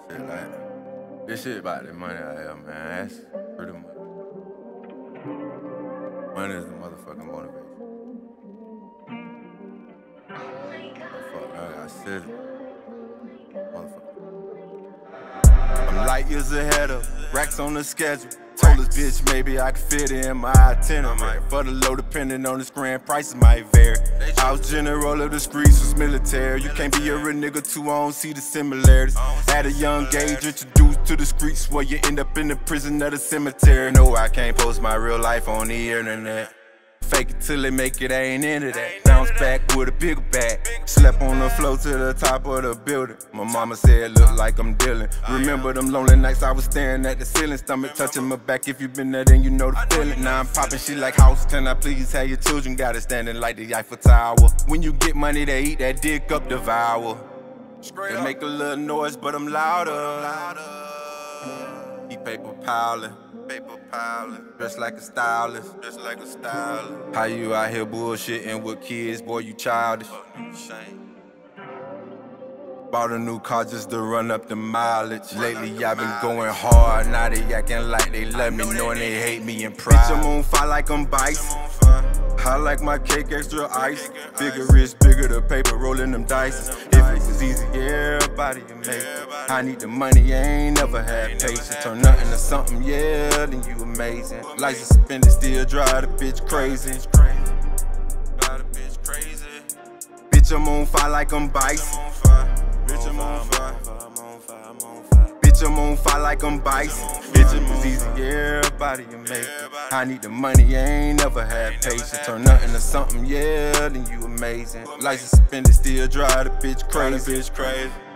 Shit like this shit about the money out here, man. That's pretty much. Money is the motherfucking motivation. Motherfucker, I said it. Motherfucker. I'm light years ahead of racks on the schedule. Told this bitch maybe I could fit it in my itinerary. For the low, depending on the screen, prices might vary. I was general of the streets, was military. You can't be a real nigga too, I don't see the similarities. At a young age, introduced to the streets where you end up in the prison of the cemetery. No, I can't post my real life on the internet. Fake it till they make it, I ain't into that. Bounce back with a bigger bag. Slept on the floor to the top of the building. My mama said look like I'm dealing. Remember them lonely nights I was staring at the ceiling. Stomach touching my back, if you been there then you know the feeling. Now I'm popping shit like house, can I please have your children? Got it standing like the Eiffel Tower. When you get money they eat that dick up, devour. They make a little noise but I'm louder. Keep paper piling. Dressed like a stylist. How you out here bullshitting with kids, boy, you childish. Bought a new car just to run up the mileage. Lately I've been going hard, now they acting like they love me, knowing they hate me in pride. Bitch, I'm on fire like I'm bison. I like my cake extra ice. Bigger wrist, bigger the paper, rolling them dice. If it was easy, everybody can make it. I need the money, I ain't never had patience. Turn nothing to something, yeah, then you amazing. License suspended, still drive the bitch crazy. Bitch, I'm on fire like I'm bison. Bitch, I'm on fire. Bitch, I'm on fire like I'm bison. Bitch, it was easy, everybody can make it. I need the money, I ain't never had patience. Turn nothing to something, yeah, then you amazing. License suspended, still drive the bitch crazy.